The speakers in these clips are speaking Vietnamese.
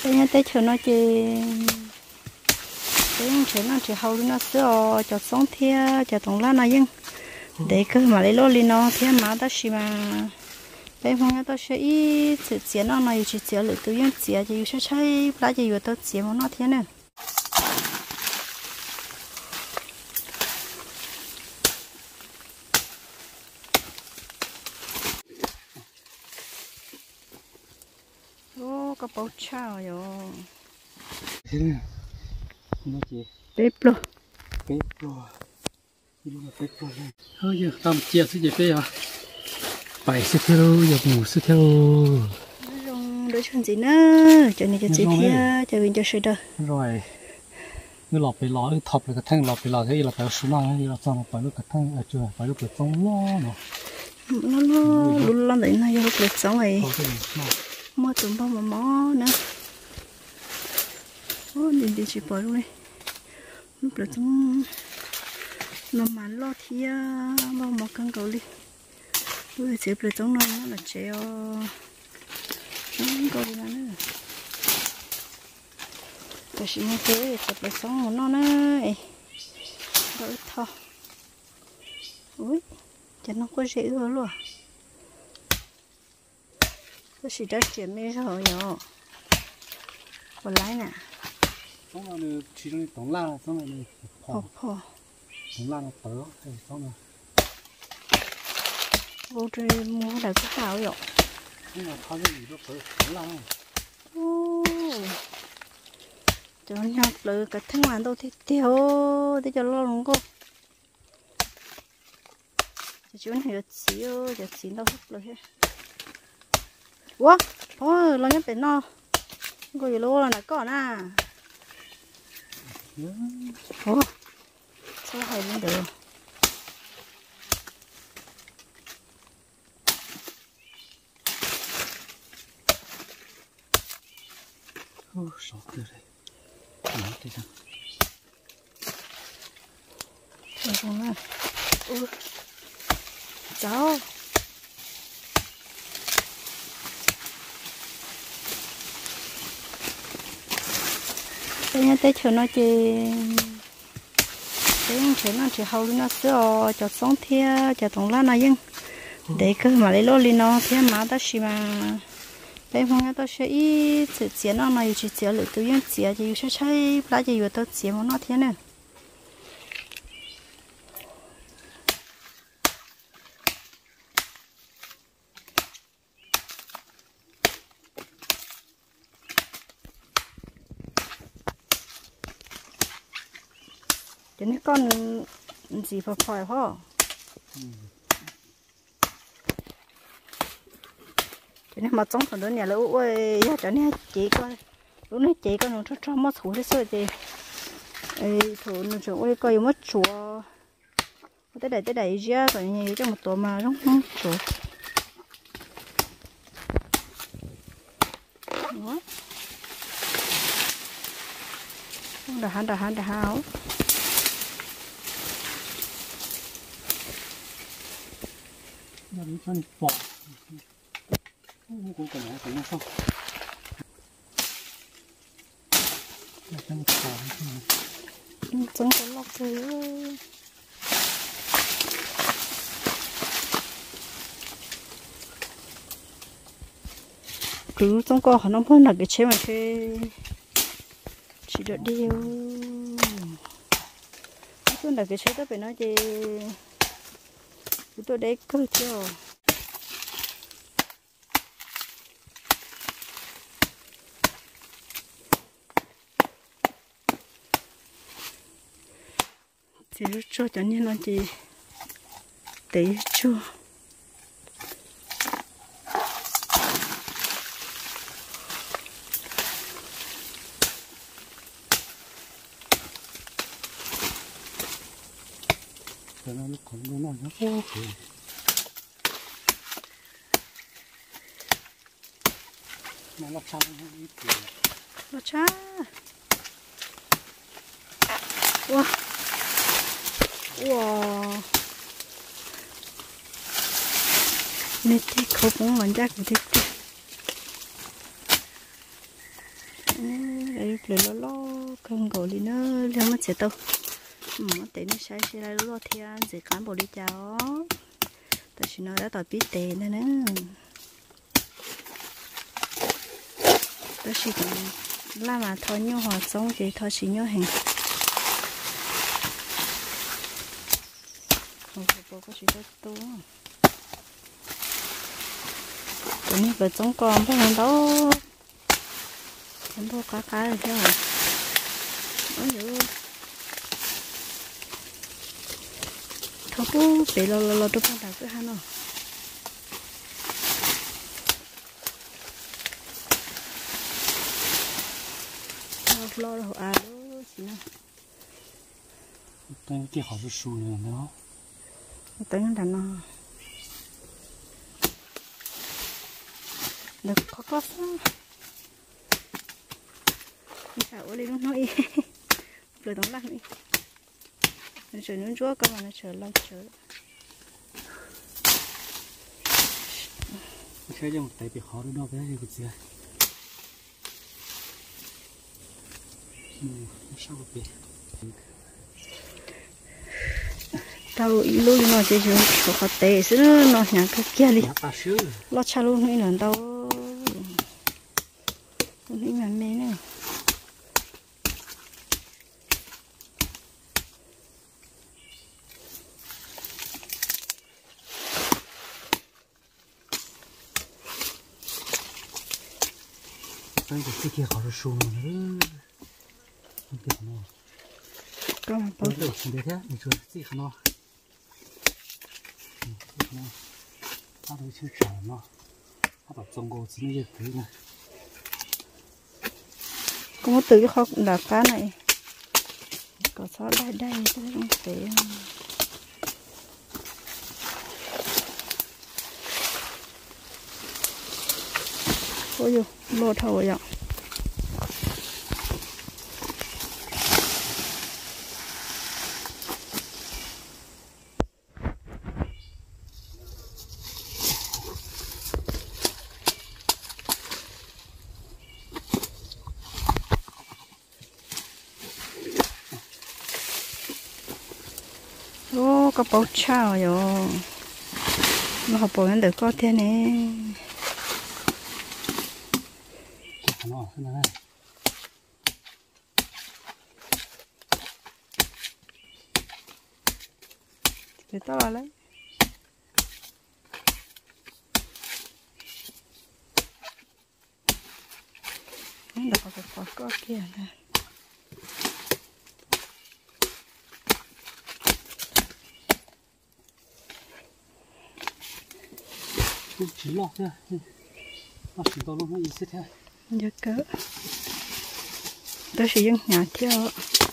bây giờ tới chiều nó chỉ tới chiều nó chỉ hầu nó sữa cho sống thia cho tổng lá nó nhưng để cứ mà lấy lô li nó thia mà ta xí mà bây giờ tôi sẽ ít sự tiền nó này chỉ tiền lựa tự nhiên tiền chỉ sẽ chơi lá chỉ vừa tôi tiền mà nó thia nữa ô có bao chảo rồi thế này nó chỉ bếp luôn thôi giờ tầm chia sẽ chỉ bê à bảy sẽ theo giờ ngủ sẽ theo đối chuyện gì nữa cho nên cho chị thia cho mình cho sợi đó rồi nó lọpไปล้อท็อปเลยกระทั่งลอปไปล้อที่เราไปสูงมากที่เราต้องไปลูกกระทั่งเจอไปลูกกระต้องล้อเนาะ luôn lắm đấy này lúc lịch sống này mua tụm bao mà mó nữa ô nhìn đi chỉ bỏ luôn này lúc lịch sống nó mặn lo thia bao một cân cầu đi bây giờ lịch sống nó là treo cầu đi nữa tôi chỉ muốn thế chụp lịch sống của nó này đỡ thò ui cho nó có dễ hơn luôn tôi chỉ đã chuyển mấy rồi nhở còn lái nè xong rồi chỉ là tổng la xong rồi phò tổng la nó tớ thì xong rồi vô trời mua đã có sao vậy nhưng mà tháo cái gì đó tớ tổng la ô cho nhặtเลยcảทั้งวันđâu thì tiêu để cho lo luôn cô chú này là xíu giờ chín đâu hết rồi hết quá ôi lo nhấp đến no có gì lô là nó còn à ô sao hay lên được ô sọt rồi đấy nói thế nào rồi không à ôi cháu bây giờ tới chiều nó chỉ tới chiều nó chỉ hầu nó sữa cho sống thia cho tổng lá nó nhưng để cứ mà lấy lô li nó thia mà ta xí mà bây giờ tôi sẽ ít sự tiền nó này chỉ tiền lựa tự nhiên tiền chỉ sẽ chơi lá chỉ vừa tôi tiền mà nó thia nữa cho nên con gì phải ho cho nên mà trong phần đó nhà là ôi cho nên chị coi lúc này chị con nó cho mất thủ thế rồi thì thủ nó chỗ ôi coi mất chùa tới đây ra rồi như trong một tổ mà nó không chùa đó đã hao nó đi cho nó bỏ cũng cần phải phải nó không để cho nó bỏ chẳng có lọc rồi cứ trong co họ nó muốn là cái chế mà cái chỉ được điều cứ là cái chế đó phải nói gì tôi đấy cứ theo thì lúc cho nên nó chỉ để cho nó còn nó nhớ nó lắp sao nó ít tiền lắp cha wow wow nè thì không cũng hoàn chắc của thế lấy lo lo không gọi đi nữa làm mất sẽ đâu mà tiền nó sai sai lại lo theo gì cán bộ đi chào ta chỉ nói đã tao biết tiền nữa nữa ta chỉ là mà thôi nhau họ sống thì thôi chỉ nhau hình không có chỉ tốt tốt tụi mình phải sống còn phải làm đâu em mua cá rồi theo hả ôi dữ thôi cứ bị lo tôi không đặt cái hắn rồi lo rồi à đó chị nào cái kia họ是熟人的哦 tới nó đàn nó được có sao sao ở đây nó nói rồi đóng lăng đi nó chờ nó chúa các bạn nó chờ lâu chờ cái giống tại bị khó nó cái gì sao vậy tao lúc nó chỉ cho họ tệ xứ nó nhang cái kia đi lo cha luôn nữa là tao luôn mà mẹ nữa cái kia họ sung nữa cái nó có một bao được không biết thế mình chưa gì không nó他都去找嘛，他把中国字也可以呢。 có một từ khó là cá này có sao đây tôi không thể ôi dồi lột thầu vậy ô có bầu chảo rồi nó học bầu được có thế này nó thế này để tao lấy nó được có kia nè chỉ lọt thôi nó chỉ to luôn nó ít thế giờ cỡ tôi sử dụng nhà theo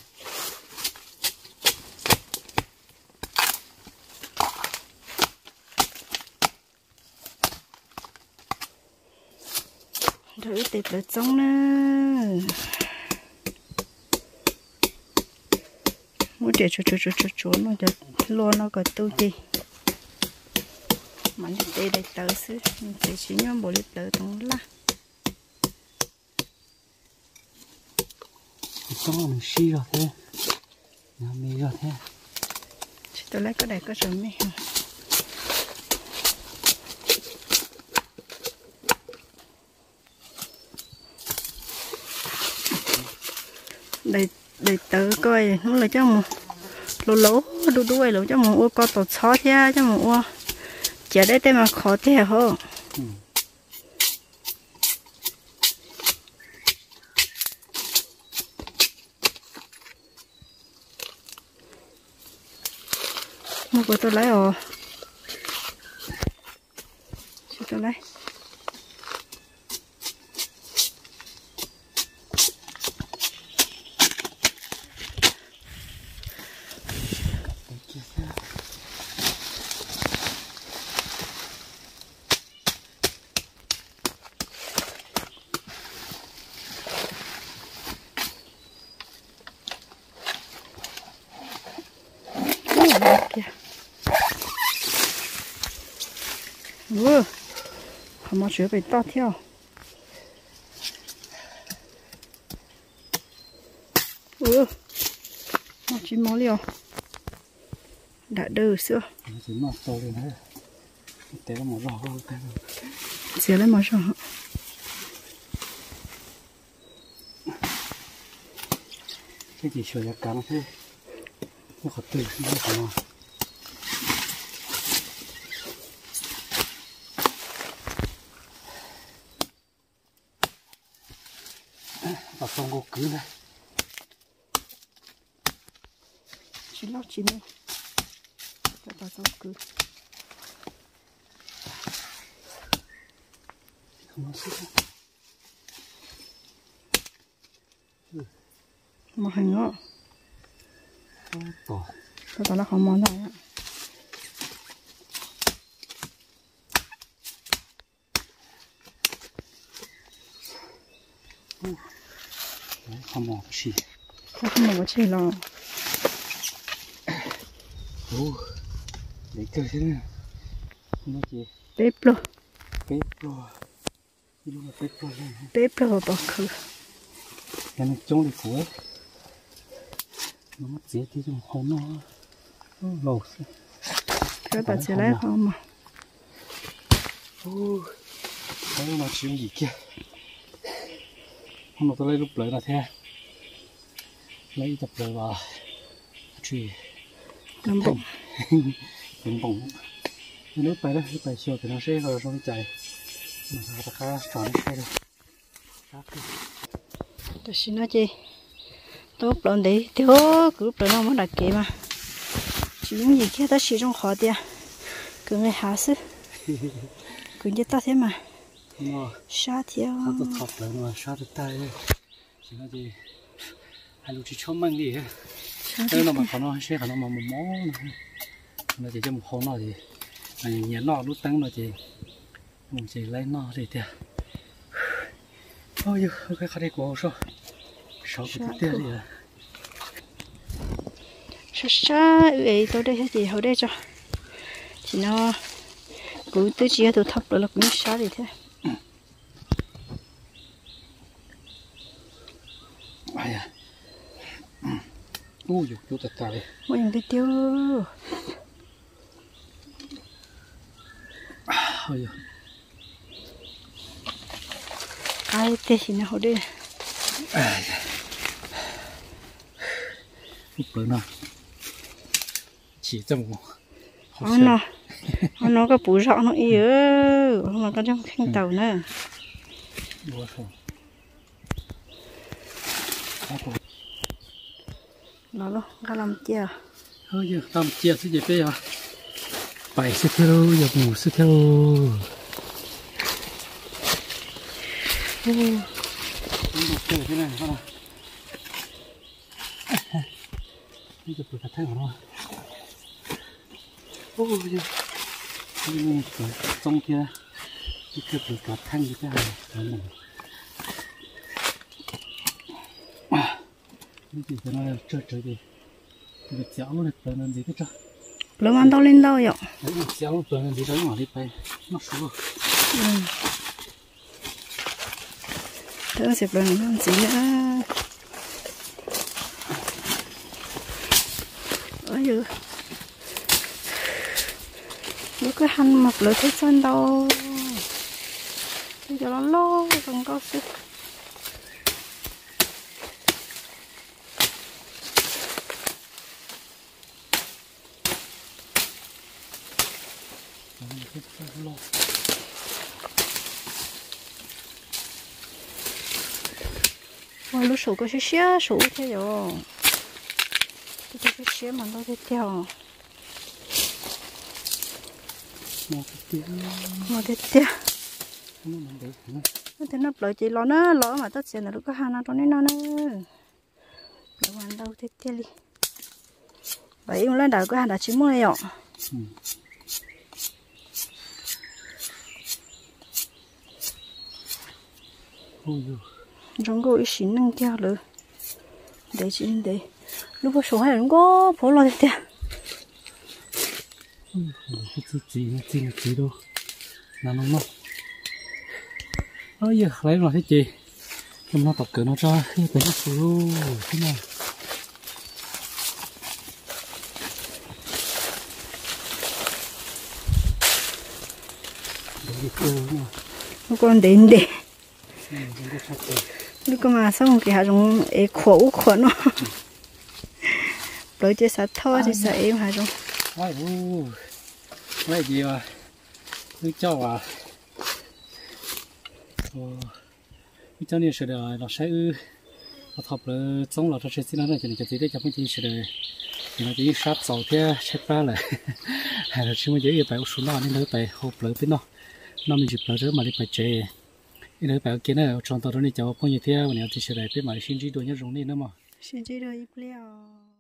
thử tiệp được giống nè muốn để chỗ nóจะlo nó có tu gì mà như thế để tự xử để chỉ nhóm bộ đi tự tổng là trong mình xí rồi thế nhà mình rồi thế chỉ tôi lấy cái này có rồi mấy để tự coi nó là cho một lỗ đuôi lỗ cho một ô co tổ chó thế cho một ô chả đấy tên mà khó thế hả một cái tôi lấy rồi tôi lấy không mà chuyện bị to theo nó chỉ mỏ liều đã đỡ xưa chỉ nó to lên đấy té nó mỏ rõ té xíu lên mỏ rõ cái gì sửa giặc cắn thế nó khó từ nó khó và xong cô cứ này chỉ lót chỉ này và xong cứ không có sức mà hành ngọ to tao nó không món này á không mò gì không mò chỉ lo để chơi thế này nó gì bếp lo bếp lo luôn là bếp lo lên bếp lo bọc khử cái này trông đi phối nó mất dễ thì trong hồn nó lột cái bà sẽ lấy không mà cái nó chịu gì kia hôm nay tôi lấy lúc lợi là thế lấy tập lợi vào truy làm bụng làm bụng nếuไปđóไปchiều thì nó sẽ rồi trong chạy mà ta khá chọn cái đây tôi xin nói chi tôi bận đi thiếu cứ bận nó mới đặt kỹ mà chỉ những gì kia ta chỉ trong khó đi cứ ngày hạ sức cứ như ta thế mà sát theo nó tốt thật rồi mà sát được tay chỉ nói gì hai lúc chỉ cho mang đi cái nó mà còn nó sẽ còn nó mà một món nó chỉ cho một hôm nó thì nhớ nó lúc tăng nó mình chỉ lấy nó thì thế ôi giời cái khai của sao sao cái tiếc gì à sao ấy tôi đây hết gì hồi đây cho thì nó cứ tới chia từ thấp rồi là cũng sao thì thế ai à ui giời tôi tạt đi ôi những cái tiêu ôi giời ai thế thì nó hồi đây lúc bữa nào chỉ trong nó có bù rọ nó yếu nó có trong khăn tàu nữa nó luôn cái làm chia ôi giời tao chia sẽ gì bây giờ bảy sẽ theo giờ ngủ sẽ theo chơi thế này không bây giờ phải thay nó ôi giời cái trong kia cái phải cả thanh như thế này cái gì cái nó chơi gì cái chéo này phải làm gì cái cho lớn ăn đâu lên đâu vậy cái chéo phải làm gì đó mà đi phải nó xuống thế xếp lên làm gì nữa ôi giời nó cái hành mập lửa thế chân đâu bây giờ nó lo còn có sức ôi lúc sổ có xé sổ thế rồi cái xé mà nó thế theo một thế theo nó thế nó lợi chỉ lo mà tất nhiên là lúc có hàng nó trong nó nữa để hoàn đâu thế theo đi vậy ông lên đảo có hàng đã chín mươi rồi trong cái xin năng theo rồi để chị để lúc có số hay không có phố lo thế cái gì đâu nó ôi giời lấy rồi thế chị nó tập cỡ nó cho cái nó số thế nào lúc còn đến để lúc mà xong cái hạt giống ấy khổ nó rồi chỉ sợ thô chỉ sợ em hạt giống cái gì à nước cho à nước cho nên sẽ là sẽ thọc là giống là sẽ xin nó cho tí đấy cho mấy chị sẽ thì nó chỉ sát sầu thế chết ra lại hay là chỉ mới dễ phải số lo nên nó phải hộp lỡ bên nó mình chụp lỡ rồi mà đi phải chế nên nó phải kia nó trong tàu đó đi cháu bao nhiêu thế này thì sẽ lại biết mà xin chỉ đôi nhá giống này nữa mà xin chỉ đôi ít liệu